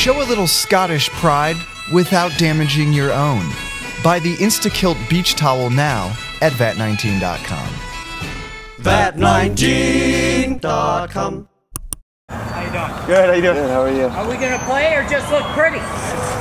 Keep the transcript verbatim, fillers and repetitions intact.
Show a little Scottish pride without damaging your own. Buy the Insta-Kilt Beach Towel now at vat nineteen dot com. vat nineteen dot com. How you doing? Good, how you doing? Good, how are you? Are we gonna play or just look pretty?